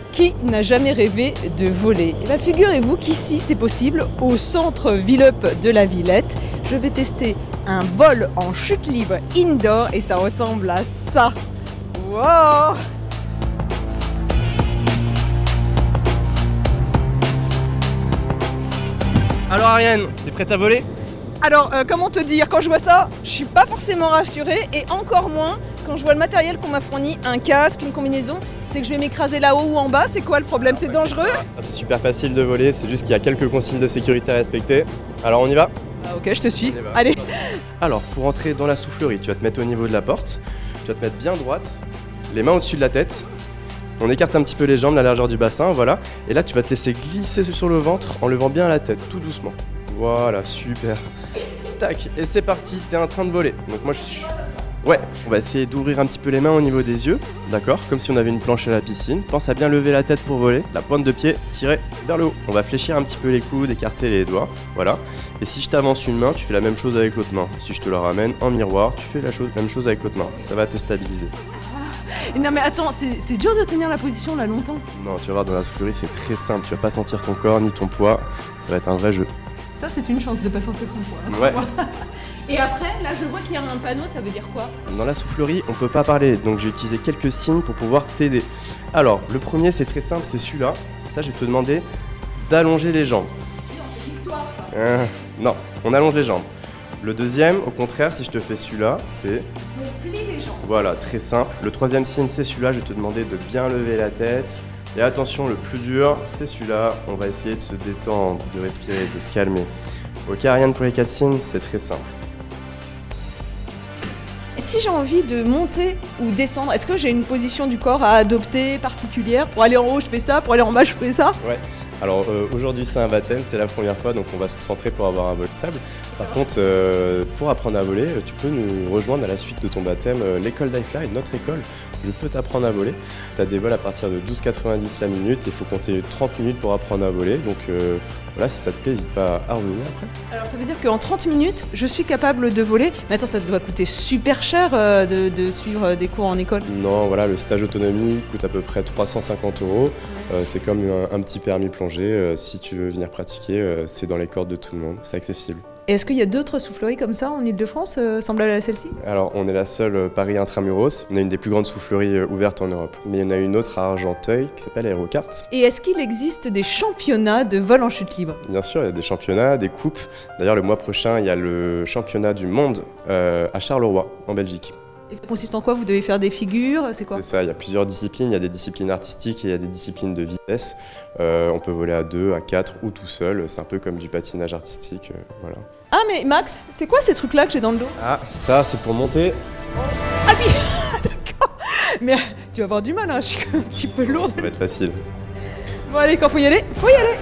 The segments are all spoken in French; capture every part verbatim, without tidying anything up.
Qui n'a jamais rêvé de voler? Et bien, figurez-vous qu'ici c'est possible, au centre Villejup de la Villette. Je vais tester un vol en chute libre indoor et ça ressemble à ça. Wow! Alors Ariane, t'es prête à voler? Alors, euh, comment te dire, quand je vois ça, je suis pas forcément rassurée et encore moins quand je vois le matériel qu'on m'a fourni, un casque, une combinaison, c'est que je vais m'écraser là-haut ou en bas, c'est quoi le problème? C'est dangereux? Ah, c'est super facile de voler, c'est juste qu'il y a quelques consignes de sécurité à respecter. Alors on y va? Ah, ok, je te suis. va. Allez. Alors pour entrer dans la soufflerie, tu vas te mettre au niveau de la porte, tu vas te mettre bien droite, les mains au-dessus de la tête. On écarte un petit peu les jambes, la largeur du bassin, voilà. Et là tu vas te laisser glisser sur le ventre en levant bien la tête, tout doucement. Voilà, super. Tac, et c'est parti, t'es en train de voler. Donc moi je suis... Ouais, on va essayer d'ouvrir un petit peu les mains au niveau des yeux, d'accord? Comme si on avait une planche à la piscine. Pense à bien lever la tête pour voler, la pointe de pied tirée vers le haut. On va fléchir un petit peu les coudes, écarter les doigts, voilà. Et si je t'avance une main, tu fais la même chose avec l'autre main. Si je te la ramène en miroir, tu fais la chose, même chose avec l'autre main. Ça va te stabiliser. Non mais attends, c'est dur de tenir la position là longtemps. Non, tu vas voir, dans la soufflerie, c'est très simple. Tu vas pas sentir ton corps ni ton poids. Ça va être un vrai jeu. Ça, c'est une chance de pas sentir son poids. Ouais. Et après, là, je vois qu'il y a un panneau, ça veut dire quoi? Dans la soufflerie, on peut pas parler, donc j'ai utilisé quelques signes pour pouvoir t'aider. Alors, le premier, c'est très simple, c'est celui-là. Ça, je vais te demander d'allonger les jambes. Non, c'est victoire, ça. Euh, non, on allonge les jambes. Le deuxième, au contraire, si je te fais celui-là, c'est... On plie les jambes. Voilà, très simple. Le troisième signe, c'est celui-là, je vais te demander de bien lever la tête. Et attention, le plus dur, c'est celui-là. On va essayer de se détendre, de respirer, de se calmer. Ok, Ariane, pour les quatre signes, c'est très simple. Si j'ai envie de monter ou descendre, est-ce que j'ai une position du corps à adopter particulière? Pour aller en haut, je fais ça, pour aller en bas, je fais ça? Ouais. Alors euh, aujourd'hui c'est un baptême, c'est la première fois, donc on va se concentrer pour avoir un vol stable. Par contre, euh, pour apprendre à voler, tu peux nous rejoindre à la suite de ton baptême, euh, l'école d'iFly, notre école. Je peux t'apprendre à voler. Tu as des vols à partir de douze quatre-vingt-dix la minute, il faut compter trente minutes pour apprendre à voler. Donc euh, voilà, si ça te plaît, n'hésite pas à revenir après. Alors ça veut dire qu'en trente minutes, je suis capable de voler. Mais attends, ça doit coûter super cher euh, de, de suivre des cours en école. Non, voilà, le stage autonomie coûte à peu près trois cent cinquante euros. Euh, c'est comme un, un petit permis plongée. Euh, si tu veux venir pratiquer, euh, c'est dans les cordes de tout le monde, c'est accessible. Et est-ce qu'il y a d'autres souffleries comme ça en Ile-de-France, euh, semblables à celle-ci? Alors, on est la seule euh, Paris Intramuros. On a une des plus grandes souffleries euh, ouvertes en Europe. Mais il y en a une autre à Argenteuil qui s'appelle Aerocart. Et est-ce qu'il existe des championnats de vol en chute libre? Bien sûr, il y a des championnats, des coupes. D'ailleurs, le mois prochain, il y a le championnat du monde euh, à Charleroi, en Belgique. Et ça consiste en quoi? Vous devez faire des figures? C'est quoi? C'est ça, il y a plusieurs disciplines. Il y a des disciplines artistiques et il y a des disciplines de vitesse. Euh, on peut voler à deux, à quatre ou tout seul. C'est un peu comme du patinage artistique. Euh, voilà. Ah mais Max, c'est quoi ces trucs-là que j'ai dans le dos? Ah, ça, c'est pour monter. Ah oui. D'accord. Mais tu vas avoir du mal, hein, je suis un petit peu lourde. Ça va être facile. Bon allez, quand faut y aller, faut y aller.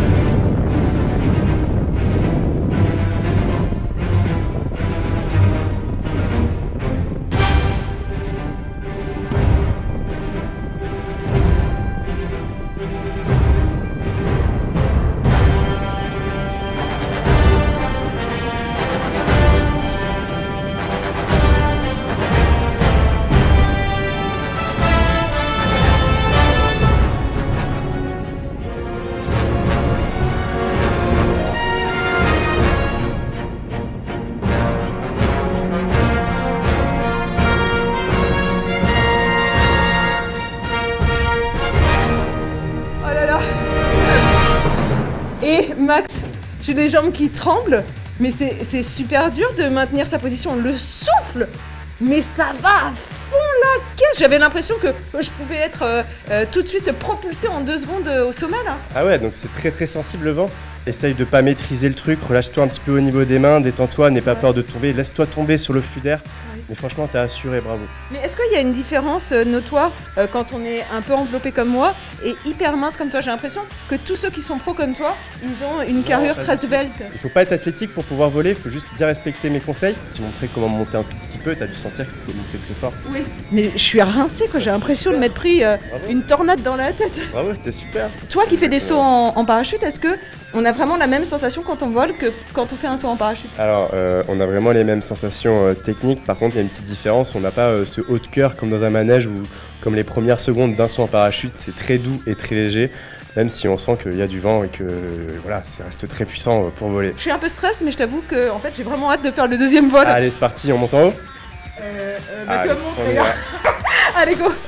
Et Max, j'ai les jambes qui tremblent, mais c'est super dur de maintenir sa position. Le souffle, mais ça va à fond la caisse. J'avais l'impression que je pouvais être euh, euh, tout de suite propulsée en deux secondes au sommet là. Ah ouais, donc c'est très très sensible le vent. Essaye de pas maîtriser le truc, relâche-toi un petit peu au niveau des mains, détends-toi, n'aie pas Ouais. peur de tomber, laisse-toi tomber sur le flux d'air. Oui. Mais franchement, t'as assuré, bravo. Mais est-ce qu'il y a une différence euh, notoire euh, quand on est un peu enveloppé comme moi et hyper mince comme toi? J'ai l'impression que tous ceux qui sont pros comme toi, ils ont une carrure pas très du tout. svelte. Il faut pas être athlétique pour pouvoir voler, il faut juste bien respecter mes conseils. Tu montrais comment monter un tout petit peu, t'as dû sentir que c'était monté très fort. Oui. Mais je suis rincée quoi, j'ai l'impression de m'être pris euh, Bravo. une tornade dans la tête. Bravo, c'était super. Toi qui fais des sauts en, en parachute, est-ce que On a vraiment la même sensation quand on vole que quand on fait un saut en parachute. Alors, euh, on a vraiment les mêmes sensations euh, techniques. Par contre, il y a une petite différence. On n'a pas euh, ce haut de cœur comme dans un manège où, comme les premières secondes d'un saut en parachute, c'est très doux et très léger. Même si on sent qu'il y a du vent et que voilà, ça reste très puissant euh, pour voler. Je suis un peu stress, mais je t'avoue que en fait, j'ai vraiment hâte de faire le deuxième vol. Allez, c'est parti, on monte en haut. Euh, euh, bah, Allez, tu vas me montrer, on y là. va. Allez, go.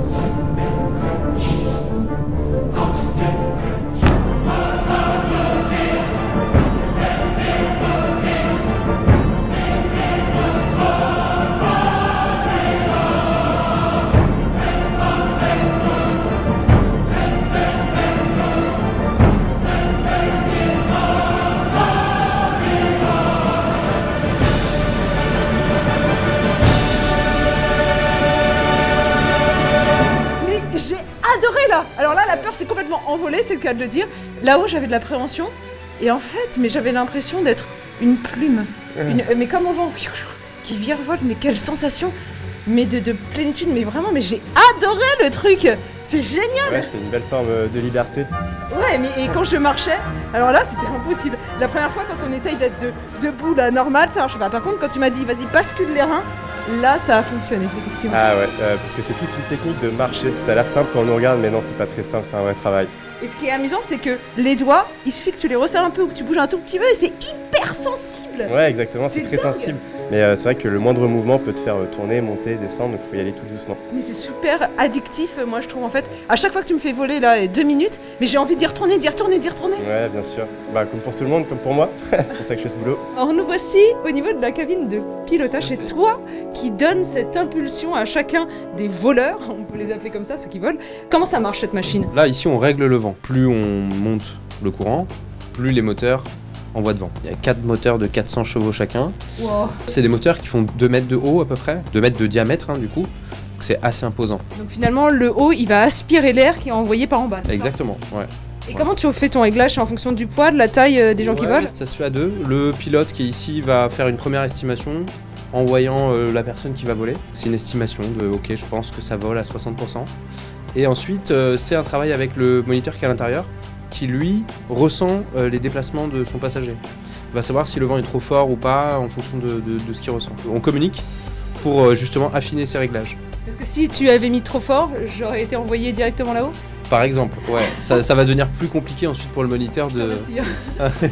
J'ai adoré là. Alors là, la peur s'est complètement envolée, c'est le cas de le dire. Là-haut, j'avais de l'appréhension. Et en fait, mais j'avais l'impression d'être une plume. Une, euh, mais comme au vent, qui virevolte, mais quelle sensation. Mais de, de plénitude, mais vraiment, mais j'ai adoré le truc. C'est génial. Ouais, c'est une belle forme euh, de liberté. Ouais, mais et quand je marchais, alors là, c'était impossible. La première fois, quand on essaye d'être de, debout, là, normal, ça marche pas. Par contre, quand tu m'as dit, vas-y, bascule les reins, là, ça a fonctionné, effectivement. Ah ouais, euh, parce que c'est toute une technique de marcher. Ça a l'air simple quand on nous regarde, mais non, c'est pas très simple, c'est un vrai travail. Et ce qui est amusant, c'est que les doigts, il suffit que tu les resserres un peu ou que tu bouges un tout petit peu et c'est hyper sensible. Ouais, exactement, c'est C'est très dingue. sensible. Mais euh, c'est vrai que le moindre mouvement peut te faire euh, tourner, monter, descendre, donc il faut y aller tout doucement. Mais c'est super addictif, moi je trouve en fait. À chaque fois que tu me fais voler là, deux minutes, mais j'ai envie d'y retourner, d'y retourner, d'y retourner. Ouais, bien sûr. Bah, comme pour tout le monde, comme pour moi. C'est pour ça que je fais ce boulot. Alors nous voici au niveau de la cabine de pilotage. C'est toi qui donne cette impulsion à chacun des voleurs, on peut les appeler comme ça, ceux qui volent. Comment ça marche cette machine? Là, ici, on règle le vent. Plus on monte le courant, plus les moteurs envoient de vent. Il y a quatre moteurs de quatre cents chevaux chacun. Wow. C'est des moteurs qui font deux mètres de haut à peu près, deux mètres de diamètre hein, du coup. Donc c'est assez imposant. Donc finalement le haut il va aspirer l'air qui est envoyé par en bas. c'est ça? Exactement, ouais. Et comment tu fais ton réglage? C'est en fonction du poids, de la taille euh, des gens qui Ouais, volent? ça se fait à deux. Le pilote qui est ici va faire une première estimation en voyant euh, la personne qui va voler. C'est une estimation de ok, je pense que ça vole à soixante pour cent. Et ensuite, euh, c'est un travail avec le moniteur qui est à l'intérieur, qui lui ressent euh, les déplacements de son passager. Il va savoir si le vent est trop fort ou pas en fonction de, de, de ce qu'il ressent. On communique pour euh, justement affiner ses réglages. Parce que si tu avais mis trop fort, j'aurais été envoyé directement là-haut. Par exemple, ouais, ça, ça va devenir plus compliqué ensuite pour le moniteur de... Ah, merci.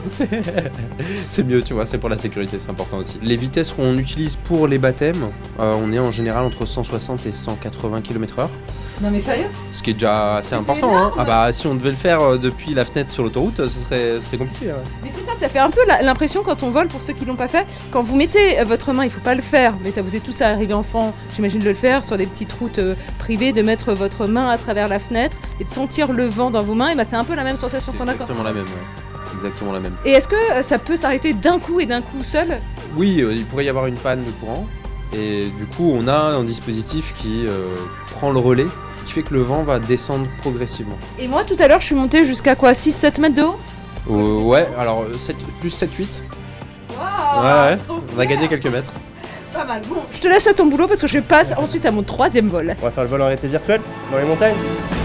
C'est mieux, tu vois, c'est pour la sécurité, c'est important aussi. Les vitesses qu'on utilise pour les baptêmes, euh, on est en général entre cent soixante et cent quatre-vingts kilomètres heure. Non mais sérieux? Ce qui est déjà assez Mais c'est important, hein. énorme. Ah bah si on devait le faire euh, depuis la fenêtre sur l'autoroute, ce serait, ce serait compliqué. Ouais. Mais c'est ça, ça fait un peu la- l'impression quand on vole, pour ceux qui l'ont pas fait, quand vous mettez euh, votre main, il faut pas le faire, mais ça vous est tous arrivé enfant, j'imagine de le faire, sur des petites routes euh, privées, de mettre votre main à travers la fenêtre et de sentir le vent dans vos mains, et bah c'est un peu la même sensation C'est qu'on a quand. exactement la même, ouais. C'est exactement la même. Et est-ce que euh, ça peut s'arrêter d'un coup et d'un coup seul? Oui, euh, il pourrait y avoir une panne de courant, et du coup on a un dispositif qui euh, prend le relais, qui fait que le vent va descendre progressivement. Et moi tout à l'heure je suis montée jusqu'à quoi, six sept mètres de haut? Euh, ouais, alors sept, plus sept huit. Waouh, Ouais, ouais, trop on a gagné clair. quelques mètres. Pas mal. Bon, je te laisse à ton boulot parce que je passe ensuite à mon troisième vol. On va faire le vol en réalité virtuelle dans les montagnes.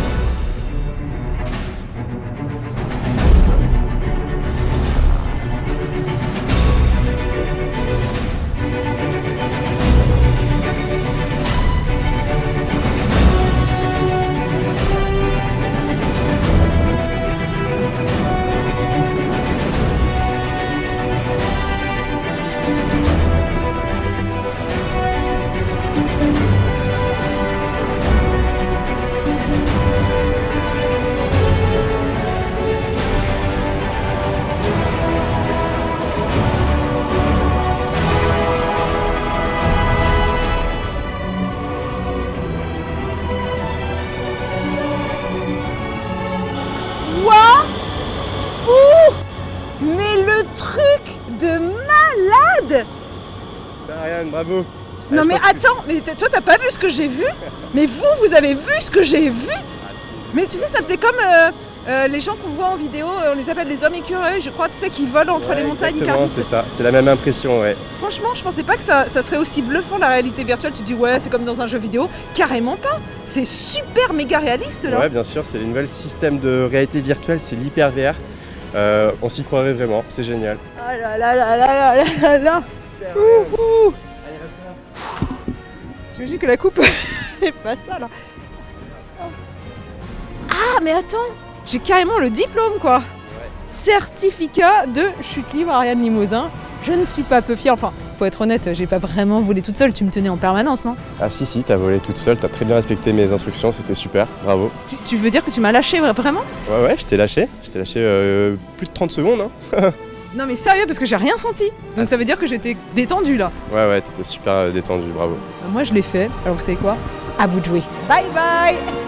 Ouh, mais le truc de malade! Super Ariane, bravo. Non Ouais, mais je pense que- attends, mais t- toi t'as pas vu ce que j'ai vu? Mais vous, vous avez vu ce que j'ai vu? Mais tu sais, ça faisait comme euh, euh, les gens qu'on voit en vidéo, euh, on les appelle les hommes écureuils, je crois, tu sais, qui volent entre Ouais, les montagnes. exactement, Icarus. c'est ça, c'est la même impression, ouais. Franchement, je pensais pas que ça, ça serait aussi bluffant la réalité virtuelle. Tu dis ouais, c'est comme dans un jeu vidéo. Carrément pas. C'est super méga réaliste là. Ouais, bien sûr, c'est le nouvel système de réalité virtuelle, c'est l'hyper V R. Euh, on s'y croirait vraiment, c'est génial. Ah là là là là là là là. Ouh, ouh. J'imagine que la coupe est pas ça là. Ah mais attends, j'ai carrément le diplôme quoi. Ouais. Certificat de chute libre Ariane Limousin. Je ne suis pas peu fière, enfin faut être honnête, j'ai pas vraiment volé toute seule, tu me tenais en permanence non? Ah si si, t'as volé toute seule, t'as très bien respecté mes instructions, c'était super, bravo. Tu, tu veux dire que tu m'as lâché vraiment? Ouais ouais, je t'ai lâché, je t'ai lâché euh, plus de trente secondes hein. Non mais sérieux parce que j'ai rien senti, donc ah, ça veut dire que j'étais détendue là. Ouais ouais, t'étais super détendue, bravo. Moi je l'ai fait, alors vous savez quoi? À vous de jouer. Bye bye.